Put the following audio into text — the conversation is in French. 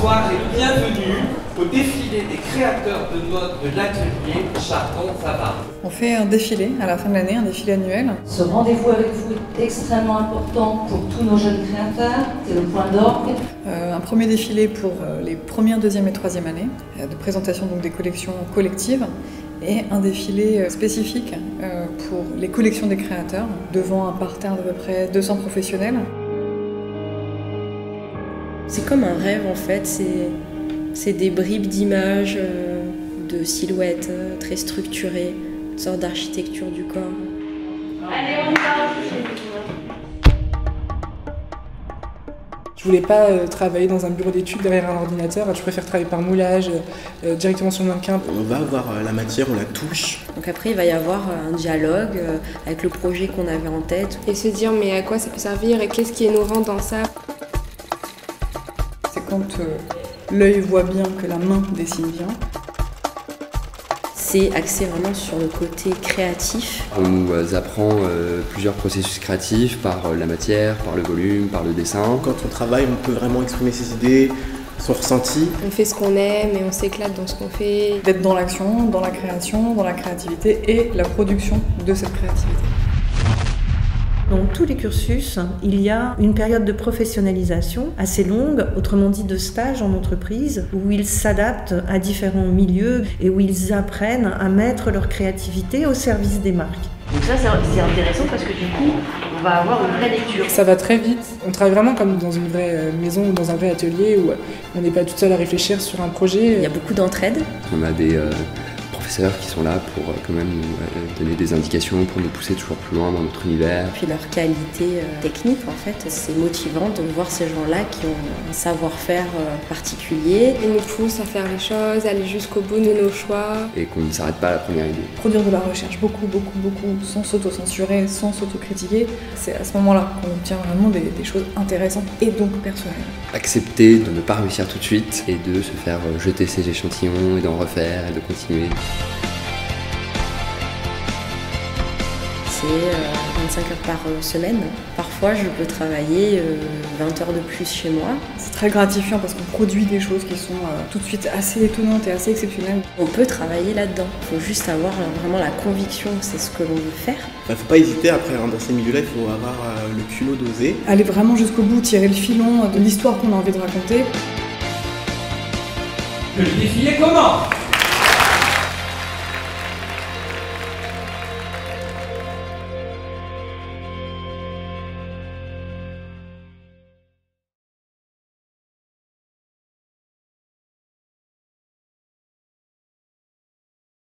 Bonsoir et bienvenue au défilé des créateurs de mode de l'atelier Chardon-Savart. On fait un défilé à la fin de l'année, un défilé annuel. Ce rendez-vous avec vous est extrêmement important pour tous nos jeunes créateurs, c'est le point d'orgue. Un premier défilé pour les premières, deuxième et troisième années, de présentation donc des collections collectives, et un défilé spécifique pour les collections des créateurs, devant un parterre d'à peu près 200 professionnels. C'est comme un rêve en fait, c'est des bribes d'images, de silhouettes très structurées, une sorte d'architecture du corps. Allez, on y va. Je voulais pas travailler dans un bureau d'études derrière un ordinateur, je préfère travailler par moulage, directement sur le mannequin. On va avoir la matière, on la touche. Donc après il va y avoir un dialogue avec le projet qu'on avait en tête. Et se dire mais à quoi ça peut servir et qu'est-ce qui est innovant dans ça. C'est quand l'œil voit bien que la main dessine bien. C'est axé vraiment sur le côté créatif. On nous apprend plusieurs processus créatifs par la matière, par le volume, par le dessin. Quand on travaille, on peut vraiment exprimer ses idées, son ressenti. On fait ce qu'on aime et on s'éclate dans ce qu'on fait. D'être dans l'action, dans la création, dans la créativité et la production de cette créativité. Dans tous les cursus, il y a une période de professionnalisation assez longue, autrement dit de stage en entreprise, où ils s'adaptent à différents milieux et où ils apprennent à mettre leur créativité au service des marques. Donc ça c'est intéressant parce que du coup on va avoir une vraie lecture. Ça va très vite, on travaille vraiment comme dans une vraie maison ou dans un vrai atelier où on n'est pas toute seule à réfléchir sur un projet. Il y a beaucoup d'entraide. On a des professeurs qui sont là pour quand même nous donner des indications, pour nous pousser toujours plus loin dans notre univers. Puis leur qualité technique en fait, c'est motivant de voir ces gens-là qui ont un savoir-faire particulier. Ils nous poussent à faire les choses, à aller jusqu'au bout de nos choix. Et qu'on ne s'arrête pas à la première idée. Produire de la recherche beaucoup, sans s'auto-censurer, sans s'auto-critiquer, c'est à ce moment-là qu'on obtient vraiment des choses intéressantes et donc personnelles. Accepter de ne pas réussir tout de suite et de se faire jeter ses échantillons et d'en refaire et de continuer. C'est 25 heures par semaine. Parfois, je peux travailler 20 heures de plus chez moi. C'est très gratifiant parce qu'on produit des choses qui sont tout de suite assez étonnantes et assez exceptionnelles. On peut travailler là-dedans. Il faut juste avoir vraiment la conviction que c'est ce que l'on veut faire. Il faut pas hésiter, après dans ces milieux-là, il faut avoir le culot d'oser. Aller vraiment jusqu'au bout, tirer le filon de l'histoire qu'on a envie de raconter. Que le défilé commence!